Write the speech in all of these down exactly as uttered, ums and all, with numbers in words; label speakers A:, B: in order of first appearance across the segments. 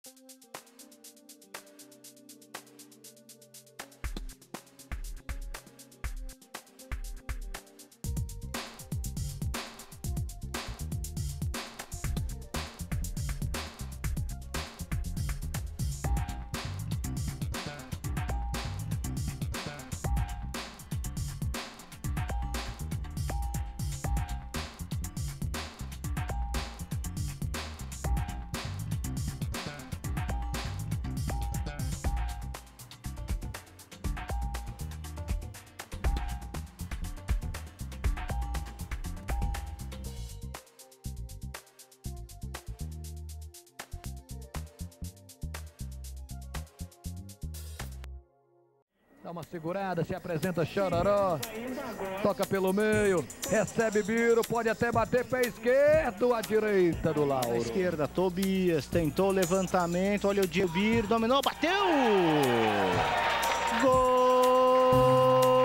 A: Dá uma segurada, se apresenta Chororó, toca pelo meio, recebe Biro, pode até bater pé esquerdo, à direita do Lauro.
B: À esquerda, Tobias, tentou o levantamento, olha o Diego Biro, dominou, bateu! Gol!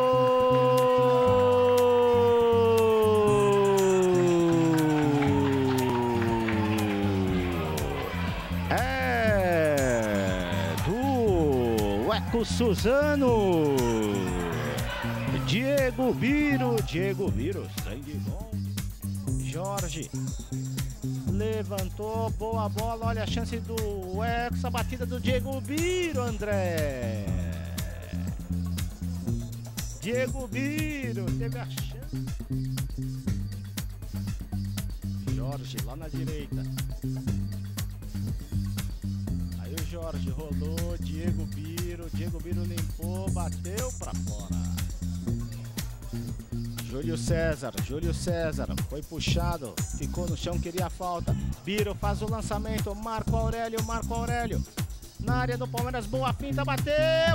B: Suzano, Diego Biro, Diego Biro, sangue bom. Jorge levantou, boa bola, olha a chance do Ex, a batida do Diego Biro, André. Diego Biro teve a chance. Jorge lá na direita. Aí o Jorge rolou, Diego Biro, Diego Biro limpou, bateu pra fora. Júlio César, Júlio César, foi puxado, ficou no chão, queria a falta. Biro faz o lançamento, Marco Aurélio, Marco Aurélio. Na área do Palmeiras, boa finta, bateu!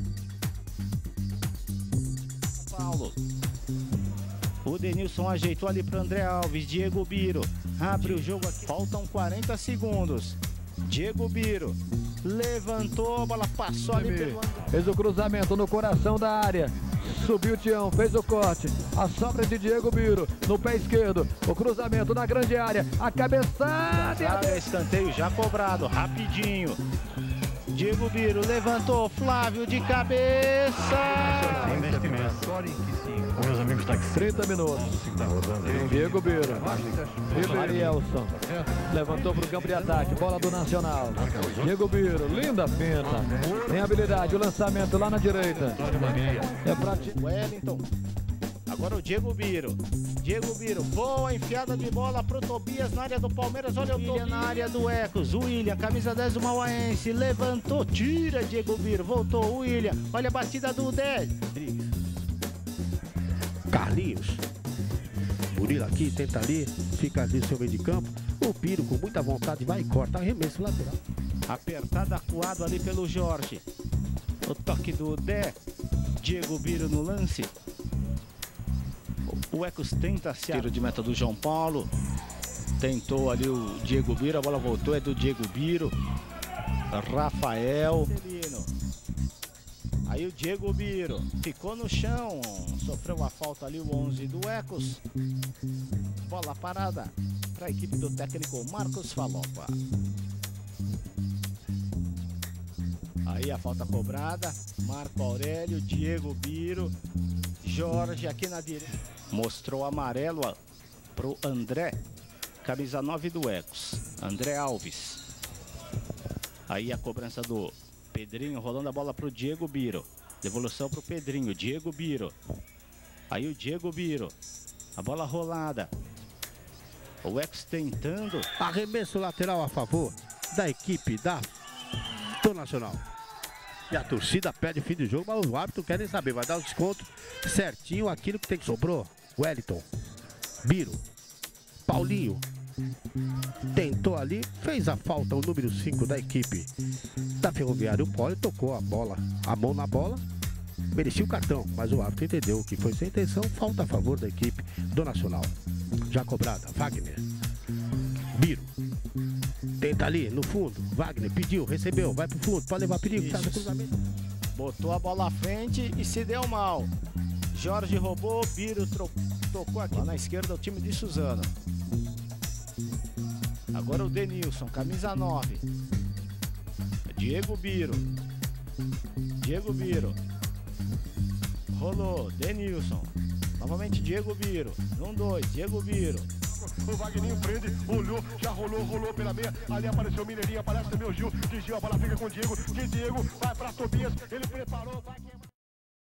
B: Paulo. O Denilson ajeitou ali pro André Alves, Diego Biro. Abre o jogo aqui, faltam quarenta segundos. Diego Biro levantou, a bola passou ali pelo André.
A: Fez o cruzamento no coração da área. Subiu o Tião, fez o corte. A sobra de Diego Biro no pé esquerdo. O cruzamento na grande área. A cabeçada.
B: Ah, escanteio já cobrado, rapidinho. Diego Biro levantou, Flávio de cabeça.
C: Com meus amigos tá aqui.
A: trinta minutos. Diego Biro. Arielson. Levantou para o campo de ataque. Bola do Nacional. Diego Biro. Linda finta. Tem habilidade. O lançamento lá na direita. É pra ti.
B: Wellington. Agora o Diego Biro. Diego Biro. Boa enfiada de bola pro Tobias na área do Palmeiras. Olha o Tobias na área do Ecos. O William, camisa dez do Mauaense. Levantou. Tira Diego Biro. Voltou o William. Olha a batida do dez.
C: Carlinhos. Murilo aqui, tenta ali. Fica ali no seu meio de campo. O Biro com muita vontade vai e corta. Arremesso lateral.
B: Apertado, acuado ali pelo Jorge. O toque do Dé. Diego Biro no lance. O Ecos tenta se tiro de meta do João Paulo. Tentou ali o Diego Biro. A bola voltou, é do Diego Biro. Rafael. Aí o Diego Biro ficou no chão. Sofreu a falta ali o onze do Ecos. Bola parada para a equipe do técnico Marcos Falopa. Aí a falta cobrada. Marco Aurélio, Diego Biro, Jorge aqui na direita. Mostrou amarelo pro André, camisa nove do Ecos, André Alves. Aí a cobrança do Pedrinho, rolando a bola pro Diego Biro. Devolução pro Pedrinho, Diego Biro. Aí o Diego Biro, a bola rolada. O Ecos tentando.
C: Arremesso lateral a favor da equipe da do Nacional. E a torcida pede fim do jogo, mas os árbitros querem saber. Vai dar o desconto certinho, aquilo que tem que sobrou. Wellington, Biro, Paulinho. Tentou ali, fez a falta o número cinco da equipe da Ferroviária. O Poli tocou a bola, a mão na bola. Merecia o cartão, mas o árbitro entendeu que foi sem intenção. Falta a favor da equipe do Nacional. Já cobrada, Wagner. Biro. Tenta ali, no fundo. Wagner pediu, recebeu, vai pro fundo, pode levar perigo. Tá no cruzamento.
B: Botou a bola à frente e se deu mal. Jorge roubou, Biro tocou aqui na esquerda o time de Suzano. Agora o Denilson, camisa nove. Diego Biro. Diego Biro. Rolou, Denilson. Novamente Diego Biro. Um, dois, Diego Biro.
D: O Wagninho prende, olhou, já rolou, rolou pela meia. Ali apareceu o Mineirinho, aparece também o Gil. De Gil, a bola fica com o Diego. De Diego vai pra Tobias, ele preparou, vai queimar.